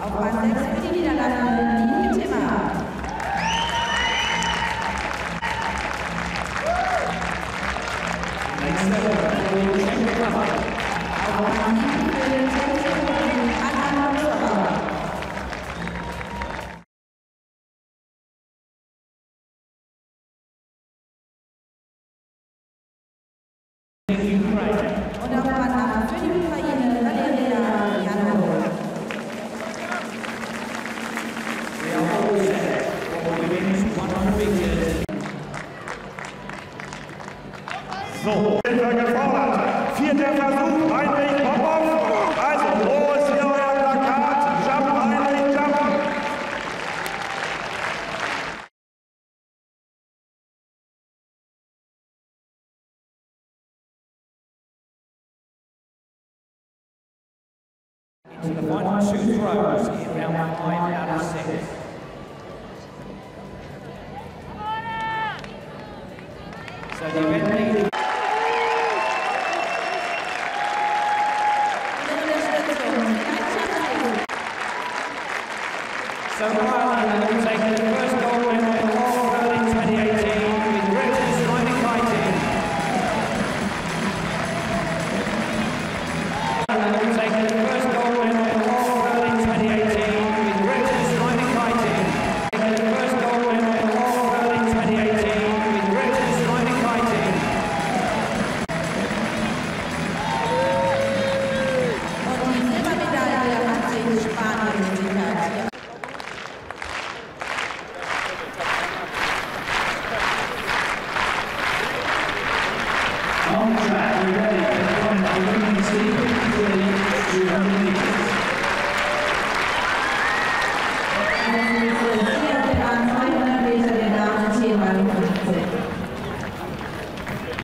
Auf Bahn 6 für die Niederlande, die Timmer. Und auf Bahn 8 für die Ukraine, Valeria Janov. So, Hilfe gefordert. Vierter Versuch, Heinrich Popov. Also, wo ist hier euer Plakat? Jump, Heinrich, jump. Into the final two throws in round 5 out of 6. So the event leader. So